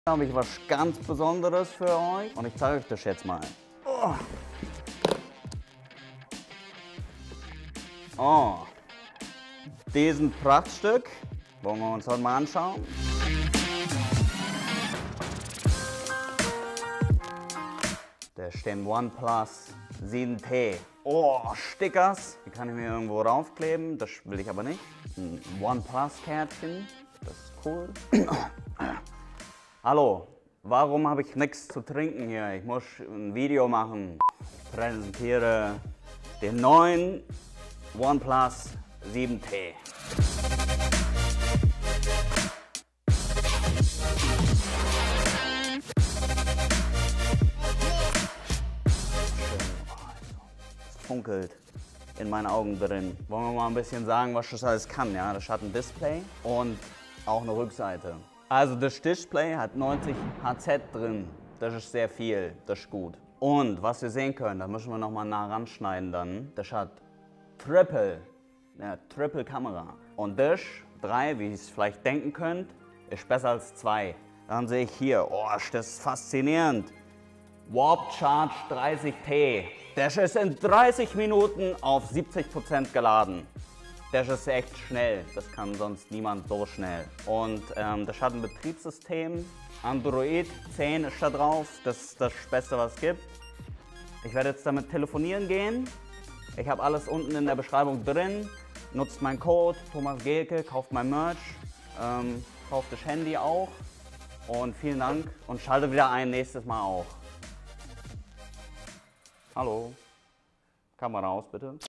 Habe ich was ganz Besonderes für euch und ich zeige euch das jetzt mal. Oh, diesen Prachtstück wollen wir uns heute mal anschauen. Der steht OnePlus 7T. Oh, Stickers, die kann ich mir irgendwo raufkleben, das will ich aber nicht. Ein OnePlus-Kärtchen, das ist cool. Hallo, warum habe ich nichts zu trinken hier? Ich muss ein Video machen. Ich präsentiere den neuen OnePlus 7T. Es funkelt in meinen Augen drin. Wollen wir mal ein bisschen sagen, was das alles kann? Ja? Das hat ein Display und auch eine Rückseite. Also das Display hat 90 Hz drin, das ist sehr viel, das ist gut. Und was wir sehen können, da müssen wir nochmal nah ranschneiden dann, das hat Triple Kamera. Und das 3, wie ihr es vielleicht denken könnt, ist besser als 2. Dann sehe ich hier, oh, das ist faszinierend. Warp Charge 30T. Das ist in 30 Minuten auf 70% geladen. Das ist echt schnell, das kann sonst niemand so schnell. Und das hat ein Betriebssystem, Android 10 ist da drauf, das ist das Beste, was es gibt. Ich werde jetzt damit telefonieren gehen. Ich habe alles unten in der Beschreibung drin. Nutzt meinen Code, Thomas Gehlke, kauft mein Merch, kauft das Handy auch. Und vielen Dank und schaltet wieder ein nächstes Mal auch. Hallo, Kamera aus bitte.